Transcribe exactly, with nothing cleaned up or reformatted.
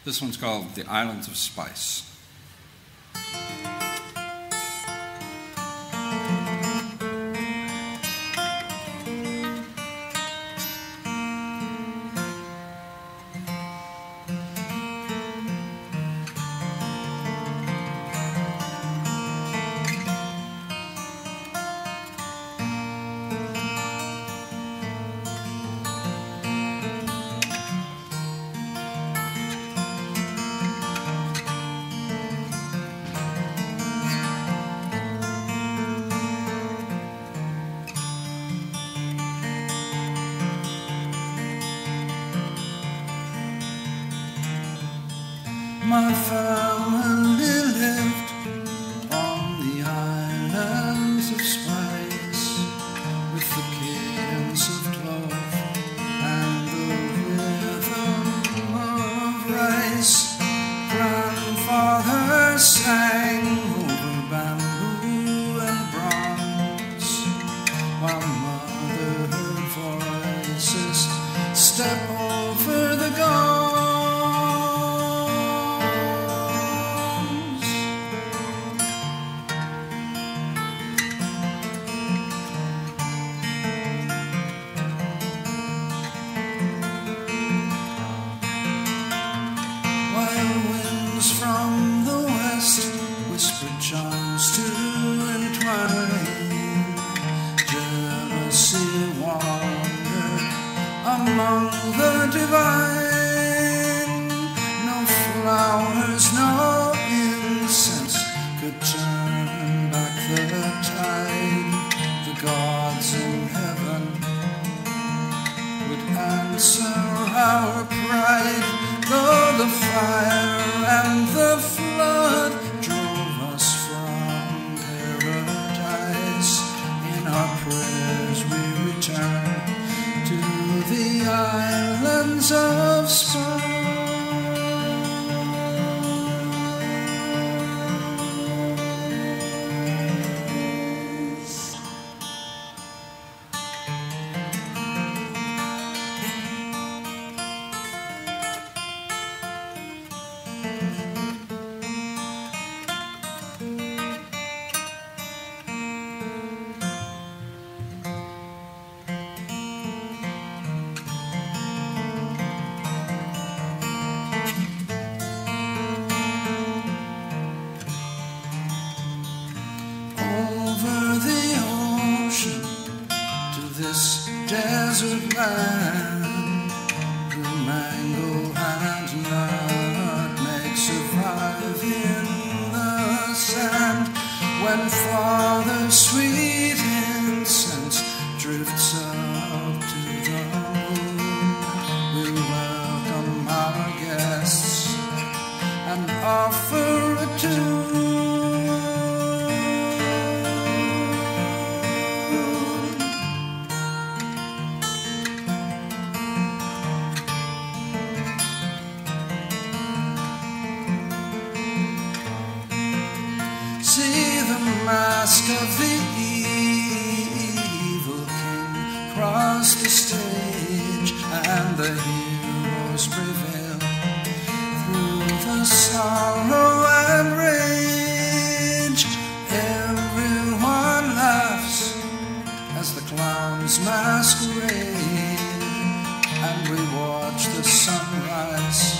This one's called The Islands of Spice. My family lived on the islands of spice, with the cadence of clove and the rhythm of rice. Grandfather sang over bamboo and bronze, while mother heard voices step over the gong. From the west, whispered charms to entwine. Jealousy wandered among the divine. No flowers, no incense could turn back the tide. The gods in heaven would answer our pride. Though the fire and the flood drove us from paradise, in our prayers we return to the islands of spice. Over the ocean to this desert land, the mango and nutmeg survive in the sand. When Father's sweet incense drifts up to the moon, we welcome our guests and offer a tune. See the mask of the evil king cross the stage, and the heroes prevail through the sorrow and rage. Everyone laughs as the clowns masquerade, and we watch the sunrise